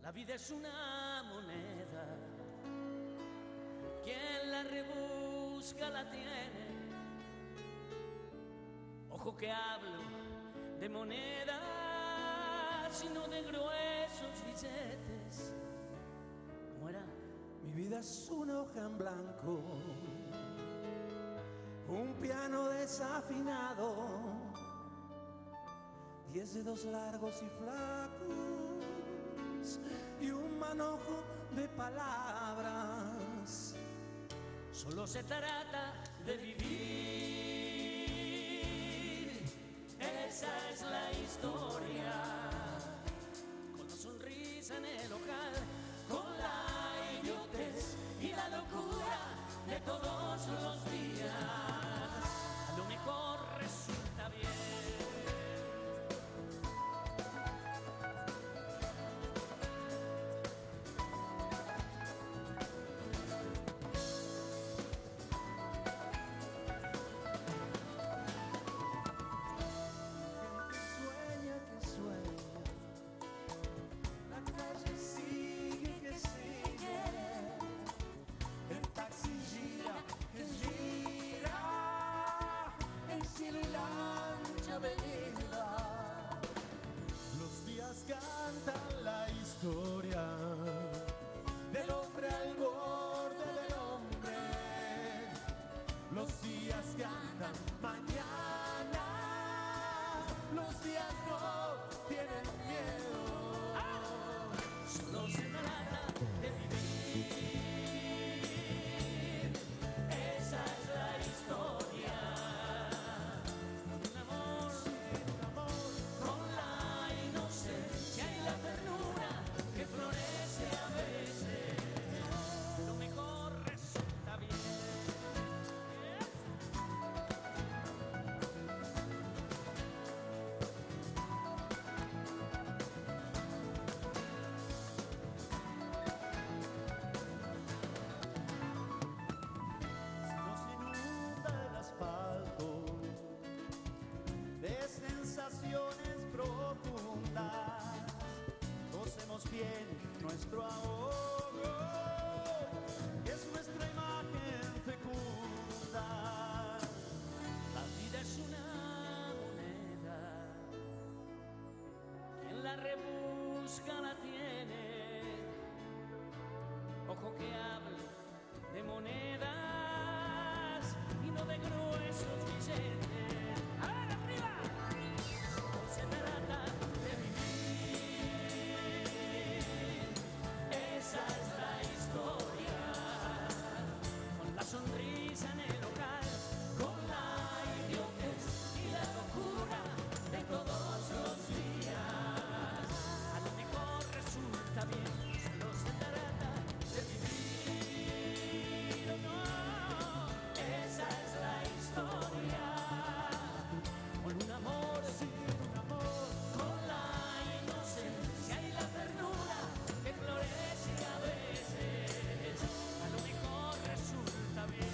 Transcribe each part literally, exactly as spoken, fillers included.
La vida es una moneda, quien la rebusca la tiene. Ojo que hablo de monedas y no de gruesos billetes. ¿Cómo era? Mi vida es una hoja en blanco, un piano desafinado, diez dedos largos y flacos y un manojo de palabras. Solo se trata de vivir, esa es la historia. Con la sonrisa en el ojal, con la idiotez y la locura de todos los días. A lo mejor resulta bien. Los días cantan la historia del hombre al borde del hombre. Los días cantan mañana. Los días no tienen miedo. ¡Ah! Solo se trata de vivir. Esa es la historia. Que florece a veces, lo mejor resulta bien. Si nos inunda el asfalto de sensaciones profundas, conocemos bien nuestro ahogo, que es nuestra imagen fecunda. La vida es una moneda, quien la rebusca la tiene. Ojo que hablo de monedas y no de gruesos billetes. ¡A ver, arriba! Hoy se trata de vivir. Esa es la historia, con la sonrisa en el local, con la idiotez y la locura de todos los días. A lo mejor resulta bien, solo se trata de vivir. No, esa es la historia, con un amor, sí, un amor, con la inocencia y la ternura que florece a veces, a lo mejor resulta bien.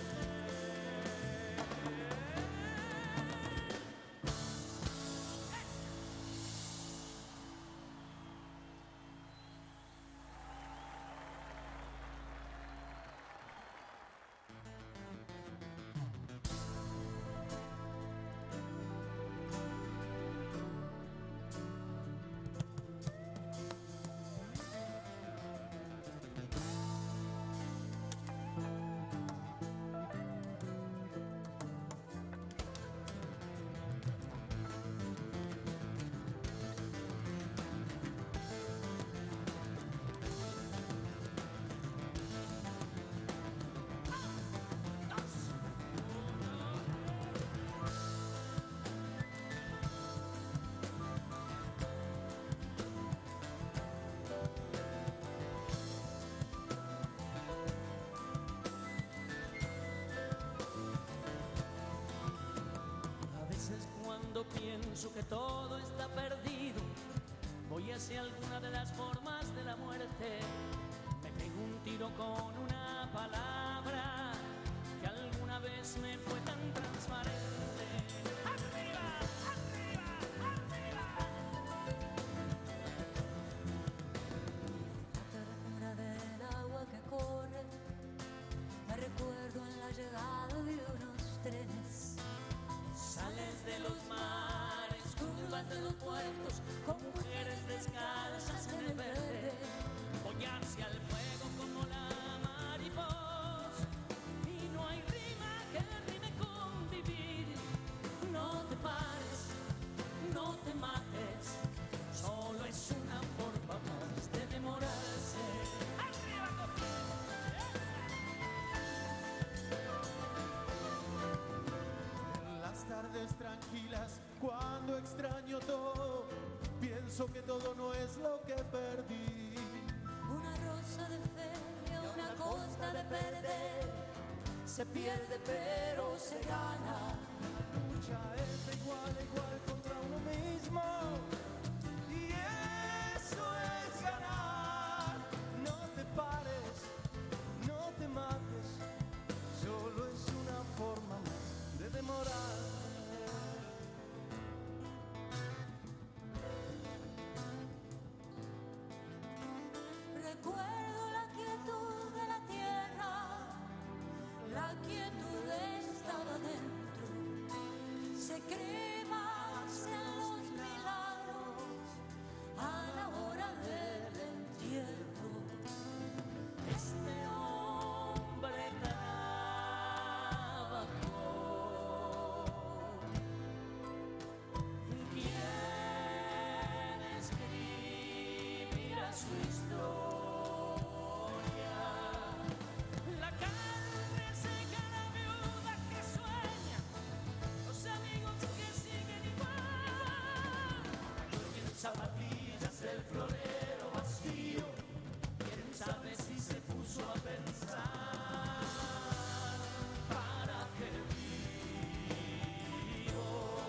Cuando pienso que todo está perdido, voy hacia alguna de las formas de la muerte. Me pego un tiro con una palabra que alguna vez me fue tan transparente. ¡Arriba! ¡Arriba! ¡Arriba! muertos, con mujeres descalzas en el verde. Voy hacia el fuego como la mariposa, y no hay rima que rime con vivir. No te pares, no te mates, solo es una forma más de demorarse. ¡Arriba, En las tardes tranquilas, cuando extraño todo, pienso que todo no es lo que perdí. Una rosa de feria, una costa de perder, se pierde pero se gana. Lucha es de igual a igual contra uno mismo, y eso es ganar. No te pares, no te mates, solo es una forma más de demorar. Recuerdo la quietud de la tierra, la quietud estaba dentro. Se cree más en los milagros a la hora del entierro. Este hombre trabajó. ¿Quién escribirá su historia? La carne seca, la viuda que sueña, los amigos que siguen igual. En zapatillas el florero vacío, quién sabe si se puso a pensar. ¿Para qué vivo?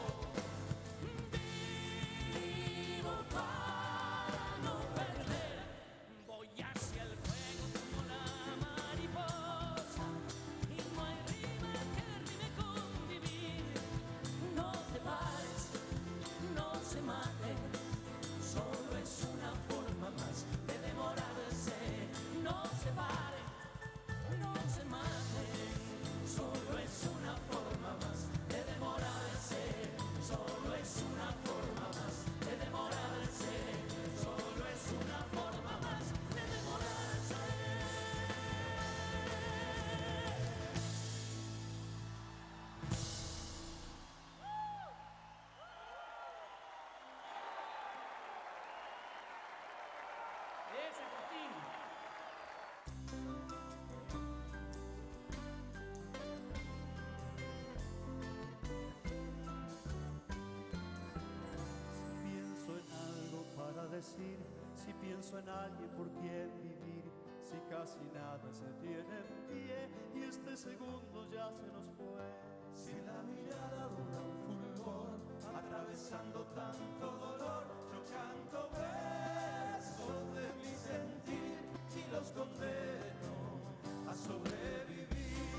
Vivo para no perder. Voy hacia el fuego como la mariposa, y no hay rima que rime con vivir. No te pares, no se mate, solo es una forma más de demorarse. No se pare, no se mate, solo es una forma más de demorarse. Solo es una forma más de demorarse. Solo es una forma más de demorarse. Esa cortina. Pienso en algo para decir, si pienso en alguien por quien vivir, si casi nada se tiene en pie y este segundo ya se nos fue. Si la mirada dura un fulgor, atravesando tanto dolor, yo canto versos de mi sentir y los condeno a sobrevivir.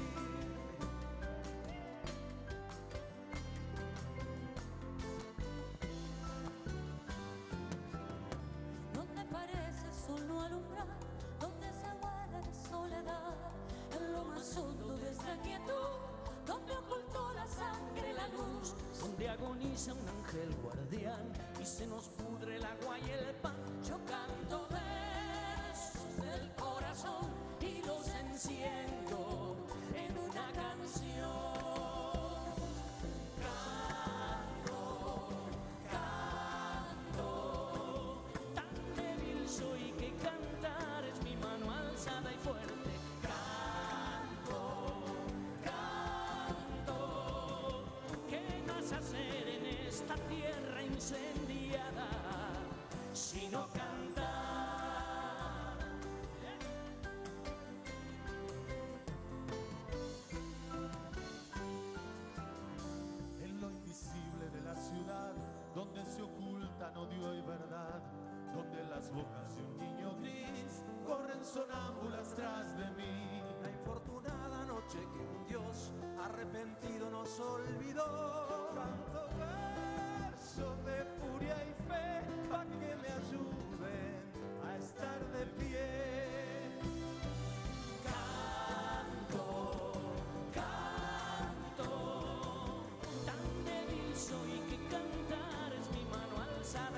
¿No te parece solo alumbrar donde se guarda la soledad? En lo más hondo de esta quietud, donde ocultó la sangre la luz, donde agoniza un ángel guardián y se nos pudre el agua y el pan. Yo canto versos del corazón y los enciendo en una canción. Tan débil soy que cantar es mi mano alzada y fuerte. Canto, canto. ¿Qué más hacer en esta tierra incendiada sino cantar? En lo invisible de la ciudad, donde se ocultan odio y verdad, donde las bocas de un niño gris corren sonámbulas tras de mí. La infortunada noche que un Dios arrepentido nos olvidó. Canto versos de furia y fe pa' que me ayuden a estar de pie. Canto, canto. Tan débil soy que cantar es mi mano alzada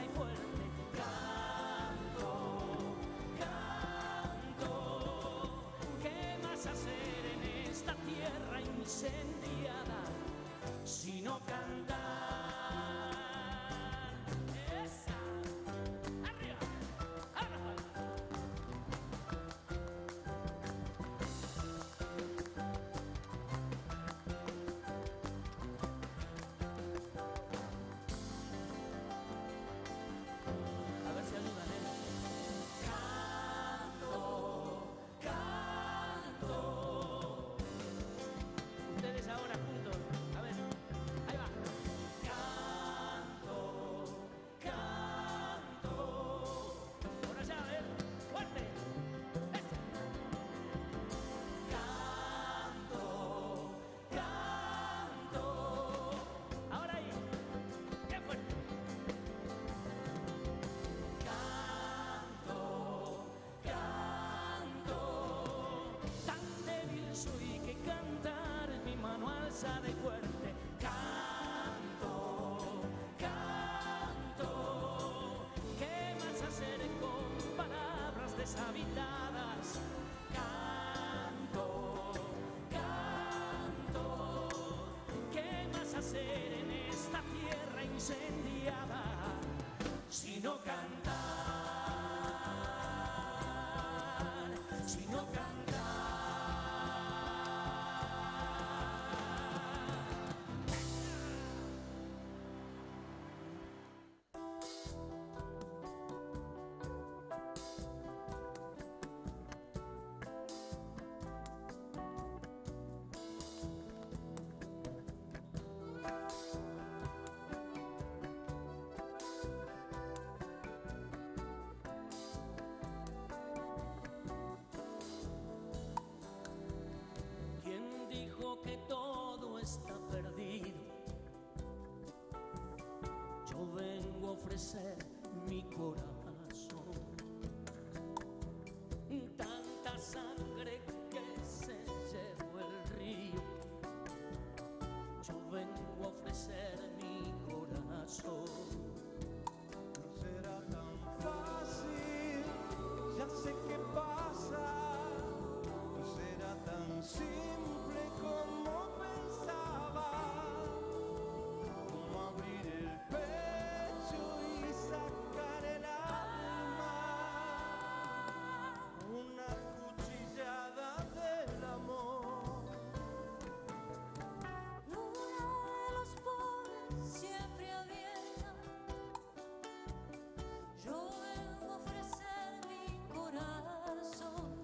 tierras habitadas. Canto, canto, ¿qué más hacer en esta tierra incendiada sino cantar, sino cantar? Que todo está perdido. Yo vengo a ofrecer mi corazón. Tanta sangre que se llevó el río. Yo vengo a ofrecer mi corazón. No será tan fácil, ya sé qué pasa. No será tan simple como pensaba, como abrir el pecho y sacar el alma, una cuchillada del amor. Luna de los pobres siempre abierta, yo vengo a ofrecer mi corazón.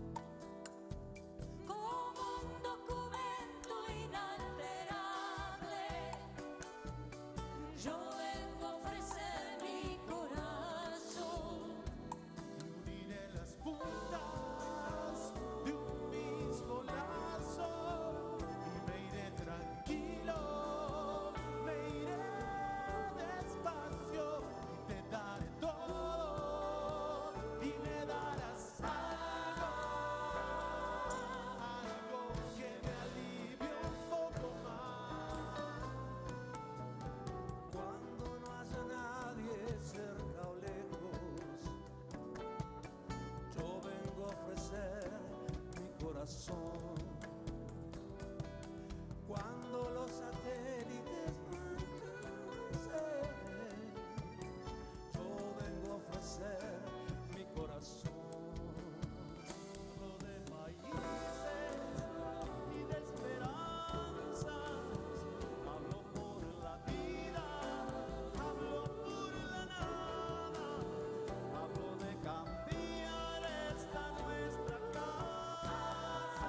Yo vengo a ofrecer mi corazón. Y uniré las puntas de un mismo lazo y me iré tranquilo, me iré despacio y te daré todo y me darás algo, algo que me alivie un poco más. Cuando no haya nadie cerca o lejos, yo vengo a ofrecer mi corazón. Cuando los satélites no alcancen, yo vengo a ofrecer mi corazón. Hablo de países y de esperanzas, hablo por la vida, hablo por la nada, hablo de cambiar esta nuestra casa,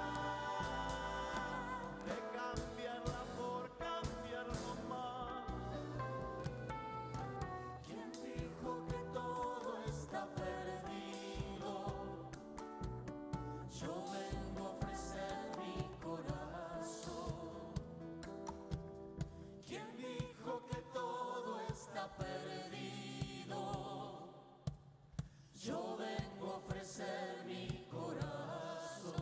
de cambiarla por cambiar nomás. ¿Quién dijo que todo está perdido? Yo vengo a ofrecer mi corazón. ¿Quién dijo que todo está perdido? Yo vengo a ofrecer mi corazón.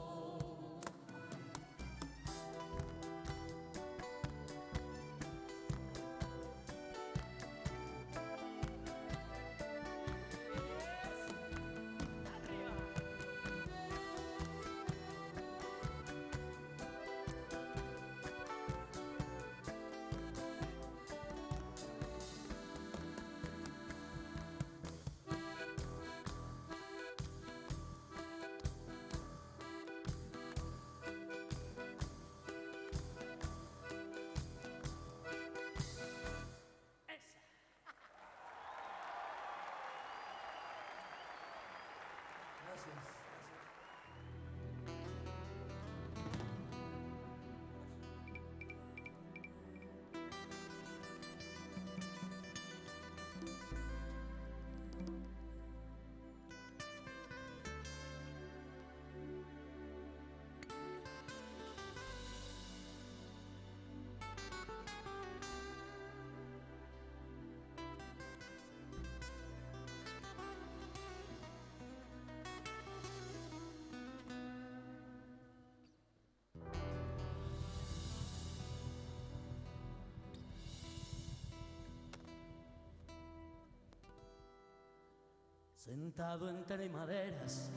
Sentado entre maderas,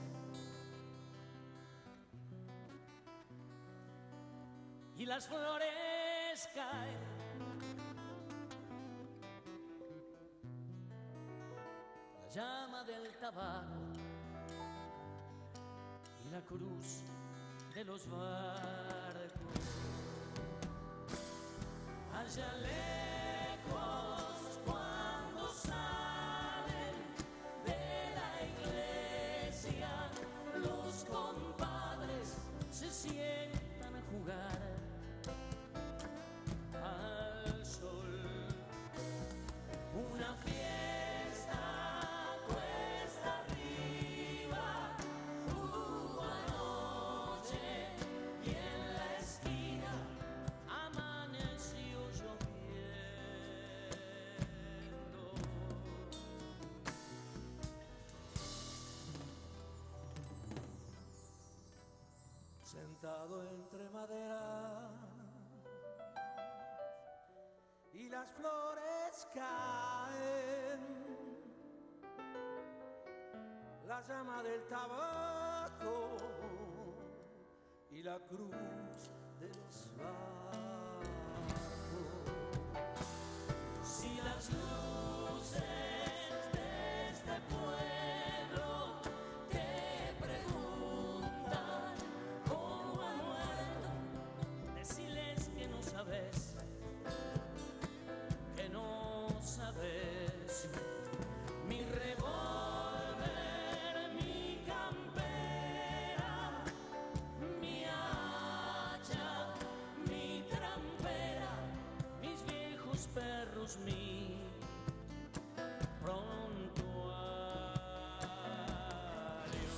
y las flores caen, la llama del tabaco y la cruz de los barcos. Allá lejos cuando salen de la iglesia, los compadres se sientan a jugar al sol. Una fiesta cuesta arriba, hubo anoche y en la esquina amaneció lloviendo. Sentado entre madera y las flores caen, la llama del tabaco y la cruz de los barcos. Si las luces de este pueblo te preguntan cómo ha muerto, deciles que no sabes, que no sabes. Mi revólver, mi campera, mi hacha, mi trampera, mis viejos perros, mi prontuario.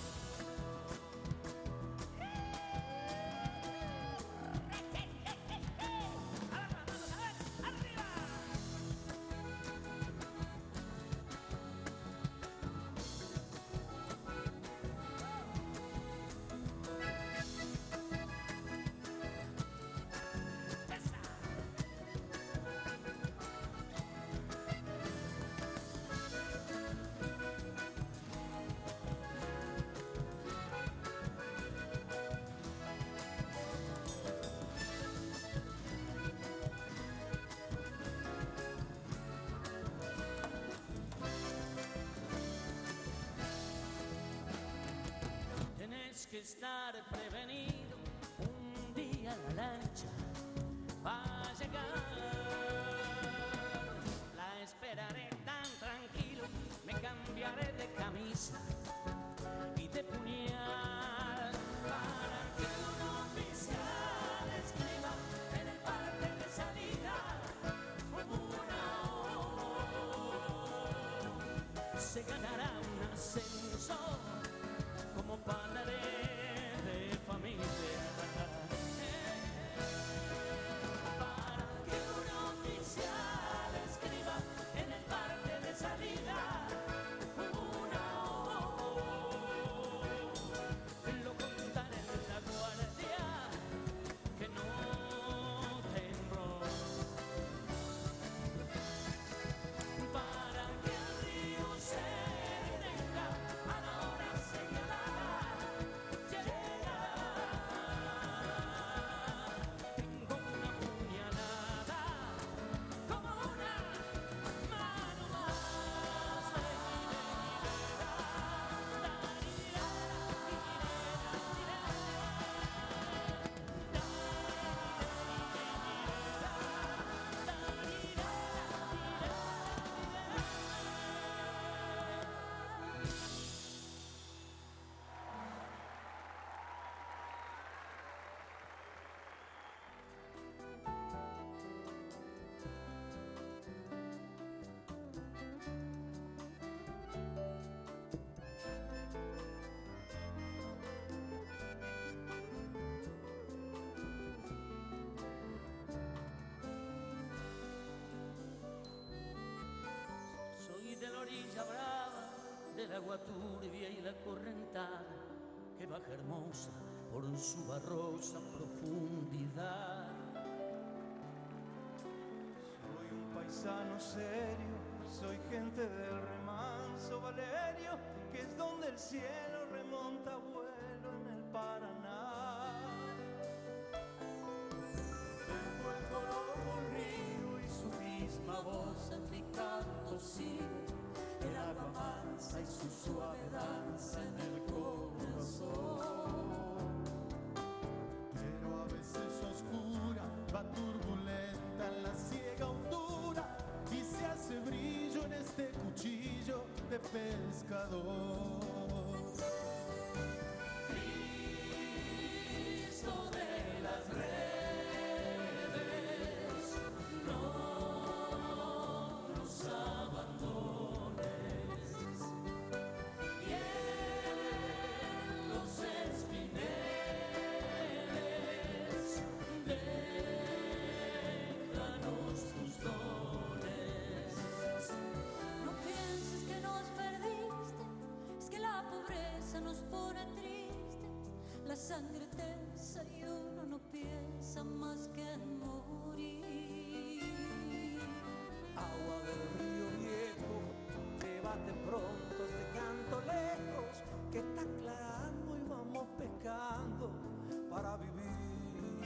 Tienes que estar prevenido, un día la lancha va a llegar. La esperaré tan tranquilo, me cambiaré de camisa y de puñal para que un oficial escriba en el parte de salida una O. Se ganará un ascenso como padre de familia, para que un oficial escriba en el parte de salida una O. Lo contaré en la guardia que no tembló, para que el río se detenga a la hora señalada. Tengo una puñalada como una mano más de Soy de la orilla brava, del agua turbia y la correntada que baja hermosa por su barrosa profundidad. Soy un paisano serio, soy gente del remanso Valerio, pasa y su suave danza en el corazón. Pero a veces oscura, va turbulenta en la ciega hondura y se hace brillo en este cuchillo de pescador. Cristo de las redes, no nos abandones. Y en los espineles, déjanos tus dones. No pienses que nos perdiste, es que la pobreza nos pone tristes. La sangre tensa y uno no piensa más que en morir. Agua del río viejo, llévate pronto este canto lejos que está aclarando y vamos pescando para vivir.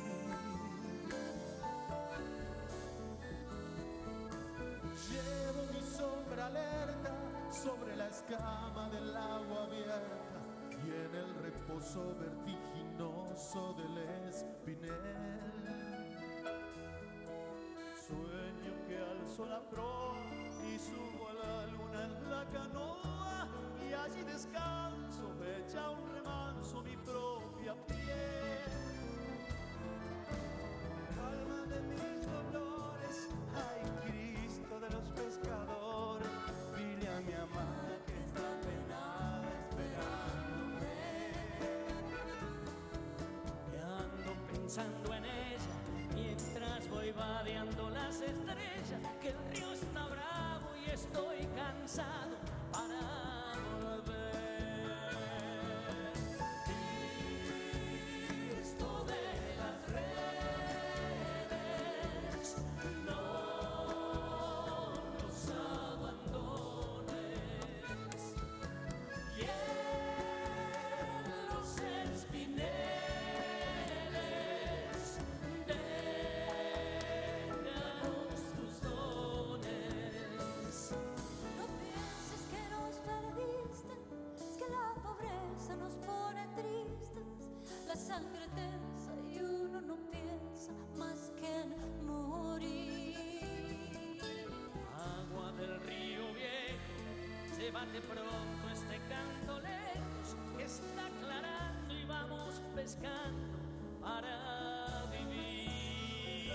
Llevo mi sombra alerta sobre la escama del agua abierta y en el reposo vertiginoso del espinel. Sueño que alzo la proa y subo a la luna en la canoa y allí descanso, echa un remanso mi propia piel. Alma de mis dolores, ay Cristo de los pescadores, dile a mi amada que está penada esperándome. Y ando pensando en ella mientras voy vadeando las estrellas, que el río está bravo y estoy cansado para volver. Cristo de las redes, no nos abandones. Y en los espineles, déjanos tus dones. No pienses que nos perdiste, es que la pobreza nos pone tristes. La sangre tensa y uno no piensa más que en morir. Agua del río viejo, llévate pronto este canto lejos, que está aclarando y vamos pescando para vivir.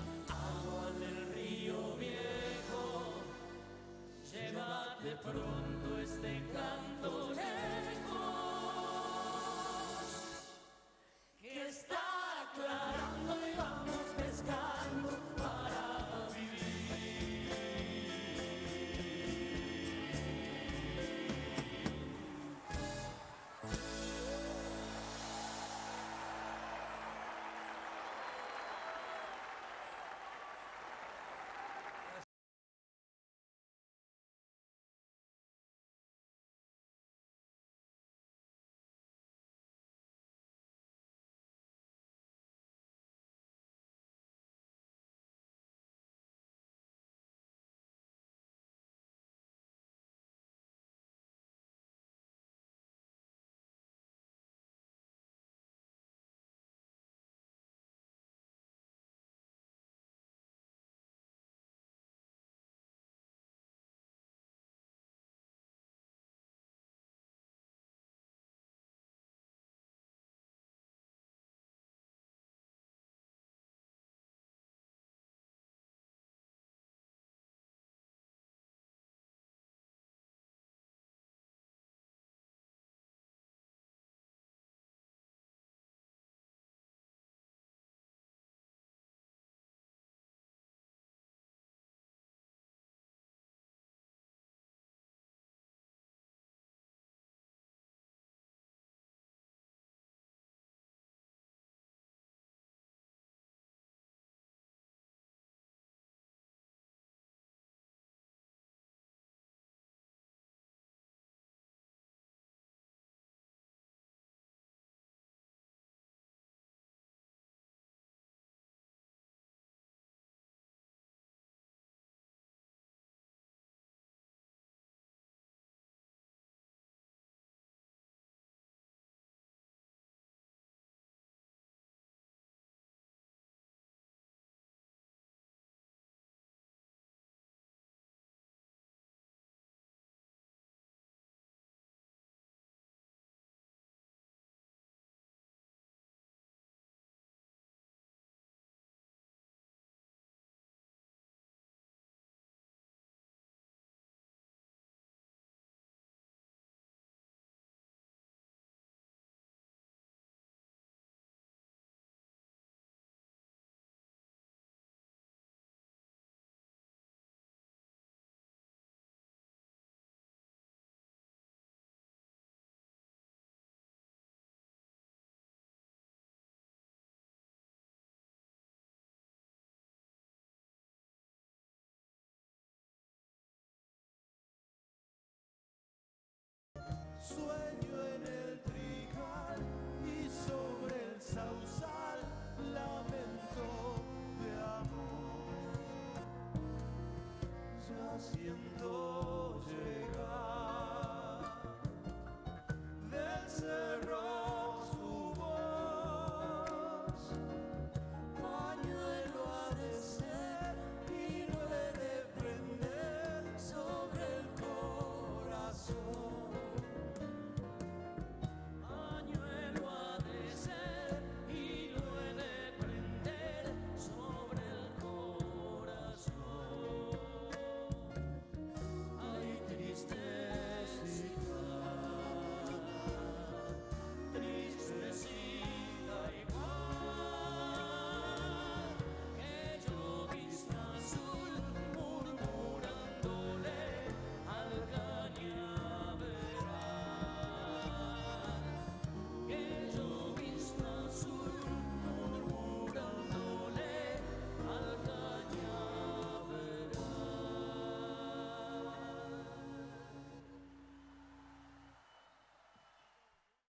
Agua del río viejo, llévate pronto